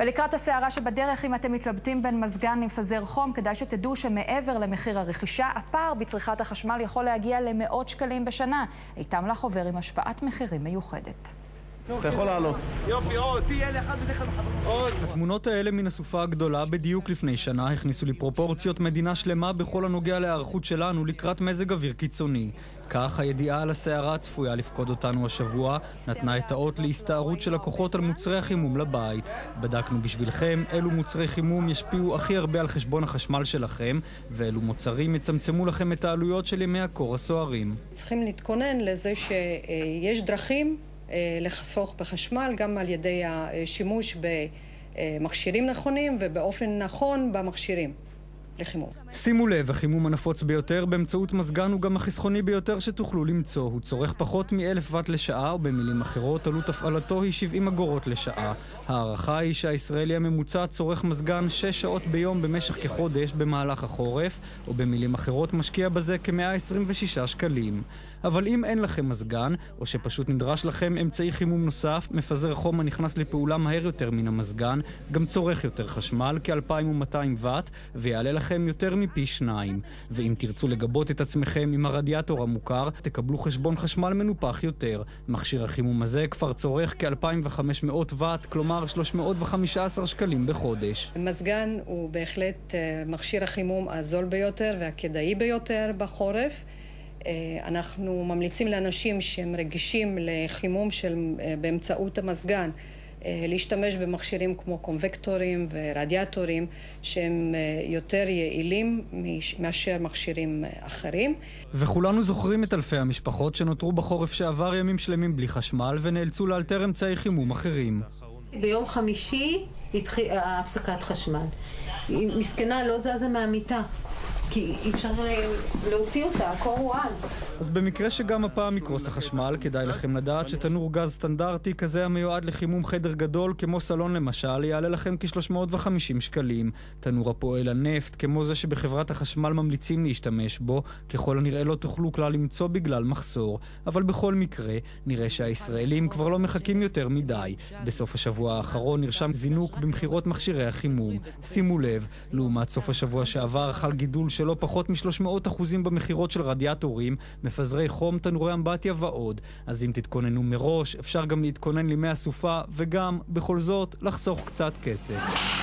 ולקראת הסערה שבדרך, אם אתם מתלבטים בין מזגן למפזר חום, כדאי שתדעו שמעבר למחיר הרכישה, הפער בצריכת החשמל יכול להגיע למאות שקלים בשנה. איתם לך עובר עם השוואת מחירים מיוחדת. אתה יכול לעלות. יופי, עוד. פי אלה אחד בדרך עוד. התמונות האלה מן הסופה הגדולה בדיוק לפני שנה הכניסו לפרופורציות מדינה שלמה בכל הנוגע להיערכות שלנו לקראת מזג אוויר קיצוני. כך הידיעה על הסערה הצפויה לפקוד אותנו השבוע נתנה את האות להסתערות של לקוחות על מוצרי החימום לבית. בדקנו בשבילכם אילו מוצרי חימום ישפיעו הכי הרבה על חשבון החשמל שלכם, ואילו מוצרים יצמצמו לכם את העלויות של ימי הקור הסוערים. צריכים להתכונן לזה שיש דרכים לחסוך בחשמל גם על ידי השימוש במכשירים נכונים ובאופן נכון במכשירים לחימום. שימו לב, החימום הנפוץ ביותר באמצעות מזגן הוא גם החסכוני ביותר שתוכלו למצוא. הוא צורך פחות מ-1,000 וט לשעה, או במילים אחרות, עלות הפעלתו היא 70 אגורות לשעה. הערכה היא שהישראלי הממוצע צורך מזגן 6 שעות ביום במשך כחודש במהלך החורף, או במילים אחרות משקיע בזה כ-126 שקלים. אבל אם אין לכם מזגן, או שפשוט נדרש לכם אמצעי חימום נוסף, מפזר חום הנכנס לפעולה מהר יותר מן המזגן, גם צורך יותר חשמל, כ-2,200 וט, ויעלה לכם יותר מפי 2. ואם תרצו לגבות את עצמכם עם הרדיאטור המוכר, תקבלו חשבון חשמל מנופח יותר. מכשיר החימום הזה כבר צורך כ-2,500 וט, כלומר 315 שקלים בחודש. מזגן הוא בהחלט מכשיר החימום הזול ביותר והכדאי ביותר בחורף. אנחנו ממליצים לאנשים שהם רגישים לחימום באמצעות המזגן להשתמש במכשירים כמו קונבקטורים ורדיאטורים שהם יותר יעילים מאשר מכשירים אחרים. וכולנו זוכרים את אלפי המשפחות שנותרו בחורף שעבר ימים שלמים בלי חשמל ונאלצו לאלתר אמצעי חימום אחרים. ביום חמישי התחילה הפסקת חשמל. מסכנה לא זזה מהמיטה, כי אי אפשר להוציא אותה, הקור הוא אז. אז במקרה שגם הפעם יקרוס החשמל, כדאי לכם לדעת שתנור גז סטנדרטי כזה המיועד לחימום חדר גדול, כמו סלון למשל, יעלה לכם כ-350 שקלים. תנור הפועל על נפט, כמו זה שבחברת החשמל ממליצים להשתמש בו, ככל הנראה לא תוכלו כלל למצוא בגלל מחסור. אבל בכל מקרה, נראה שהישראלים כבר לא מחכים יותר מדי. בסוף השבוע האחרון נרשם זינוק במחירות מכשירי החימום. שימו לב, לעומת סוף השבוע שעבר חל גידול שלא פחות מ-300% במחירות של רדיאטורים, מפזרי חום, תנורי אמבטיה ועוד. אז אם תתכוננו מראש, אפשר גם להתכונן לימי הסופה וגם, בכל זאת, לחסוך קצת כסף.